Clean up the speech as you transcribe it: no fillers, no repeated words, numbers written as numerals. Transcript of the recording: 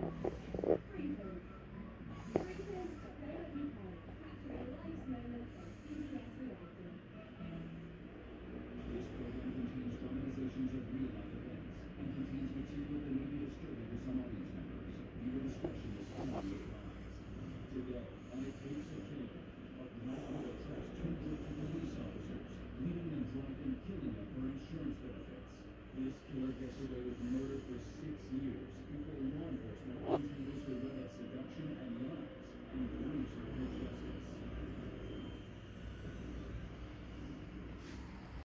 This program contains dramatizations of real-life events and contains material that may be disturbing to some audience members. Viewer discretion is strongly advised. Today, on a case of killing, a black widow traps two guilty police officers, leaving them drunk and killing them for insurance benefits. This killer gets away with murder for 6 years before law enforcement